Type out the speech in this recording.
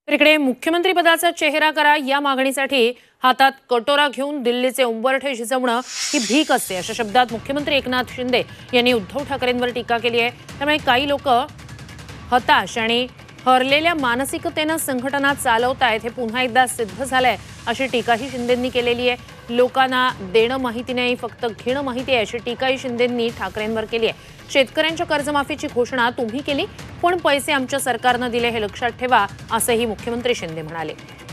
इकडे मुख्यमंत्रीपदाचा चेहरा करा या मागणीसाठी हातात कटोरा घेऊन दिल्लीचे उंबरठे झिजवणं ही भीक असते अशा शब्दात मुख्यमंत्री एकनाथ शिंदे यांनी उद्धव ठाकरेंवर टीका केली आहे। त्यामुळे काही लोक हताश आणि हरलेल्या मानसिकतेने संघटना चालवतायत हे पुन्हा एकदा सिद्ध झालंय अशी टीकाही शिंदेंनी केलेली आहे। लोकांना देणं माहिती नाही फक्त घेणं माहिती आहे अशी टीकाही शिंदेंनी ठाकरेंवर केली आहे। शेतकऱ्यांच्या कर्जमाफीची घोषणा तुम्ही केली पण पैसे आमच्या सरकारने दिले हे लक्षात ठेवा असंही मुख्यमंत्री शिंदे म्हणाले।